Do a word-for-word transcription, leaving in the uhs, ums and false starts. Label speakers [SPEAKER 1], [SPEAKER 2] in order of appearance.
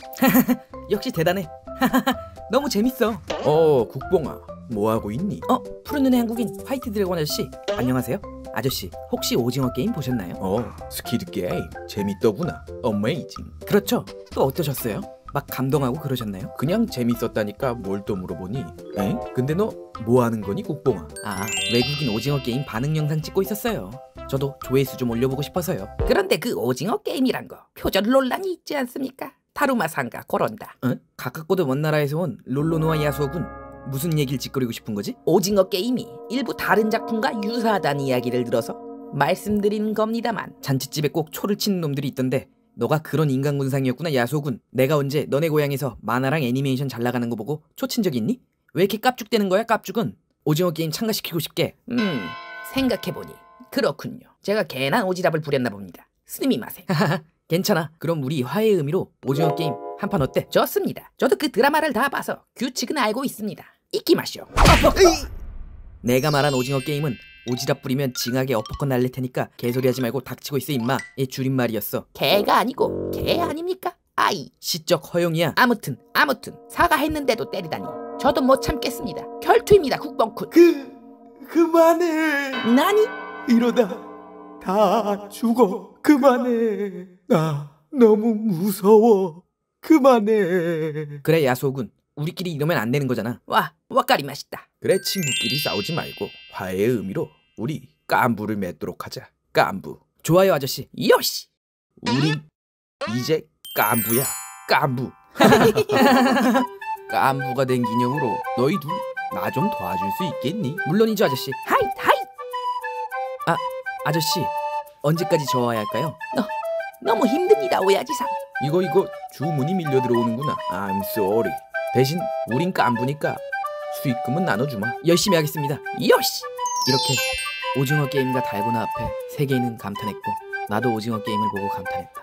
[SPEAKER 1] 역시 대단해. 너무 재밌어.
[SPEAKER 2] 어, 국뽕아, 뭐하고 있니?
[SPEAKER 1] 어? 푸른 눈의 한국인 화이트 드래곤 아저씨, 안녕하세요. 아저씨, 혹시 오징어 게임 보셨나요?
[SPEAKER 2] 어, 스퀴드 게임 재밌더구나. 어메이징.
[SPEAKER 1] 그렇죠. 또 어떠셨어요? 막 감동하고 그러셨나요?
[SPEAKER 2] 그냥 재밌었다니까 뭘 또 물어보니? 에? 근데 너 뭐하는 거니, 국뽕아?
[SPEAKER 1] 아, 외국인 오징어 게임 반응 영상 찍고 있었어요. 저도 조회수 좀 올려보고 싶어서요. 그런데 그 오징어 게임이란 거 표절 논란이 있지 않습니까? 타루마상가 그런다. 응? 가깝고도 먼 나라에서 온 롤로노아 야수오군, 무슨 얘기를 짓거리고 싶은 거지? 오징어 게임이 일부 다른 작품과 유사하다는 이야기를 들어서 말씀드린 겁니다만, 잔치집에 꼭 초를 치는 놈들이 있던데 너가 그런 인간군상이었구나 야수오군. 내가 언제 너네 고향에서 만화랑 애니메이션 잘 나가는 거 보고 초친 적 있니? 왜 이렇게 깝죽대는 거야 깝죽은? 오징어 게임 참가시키고 싶게. 음 생각해보니 그렇군요. 제가 괜한 오지랖을 부렸나 봅니다. 스님이마세. 괜찮아. 그럼 우리 화해의 의미로 오징어 게임 한 판 어때? 좋습니다. 저도 그 드라마를 다 봐서 규칙은 알고 있습니다. 잊기 마시오. 내가 말한 오징어 게임은 오지랖 부리면 징하게 어퍼컷 날릴 테니까 개소리하지 말고 닥치고 있어 임마. 이 줄임말이었어. 개가 아니고 개 아닙니까? 아이. 시적 허용이야. 아무튼 아무튼 사과했는데도 때리다니 저도 못 참겠습니다. 결투입니다 국뽕쿤.
[SPEAKER 2] 그... 그만해.
[SPEAKER 1] 나니?
[SPEAKER 2] 이러다 다 죽어. 그만해. 나 너무 무서워. 그만해.
[SPEAKER 1] 그래 야수오군, 우리끼리 이러면 안 되는 거잖아. 와, 와까리 맛있다.
[SPEAKER 2] 그래, 친구끼리 싸우지 말고 화해의 의미로 우리 깐부를 맺도록 하자. 깐부.
[SPEAKER 1] 좋아요 아저씨. 요시.
[SPEAKER 2] 우린 이제 깐부야. 깐부. 깐부가 된 기념으로 너희 둘 나 좀 도와줄 수 있겠니?
[SPEAKER 1] 물론이죠 아저씨. 하이 하이. 아, 아저씨 언제까지 저어야 할까요? 너, 너무 힘듭니다 오야지상.
[SPEAKER 2] 이거 이거 주문이 밀려 들어오는구나. I'm sorry. 대신 우린 깐부니까 수익금은 나눠주마.
[SPEAKER 1] 열심히 하겠습니다. 요시. 이렇게 오징어 게임과 달고나 앞에 세계인은 감탄했고 나도 오징어 게임을 보고 감탄했다.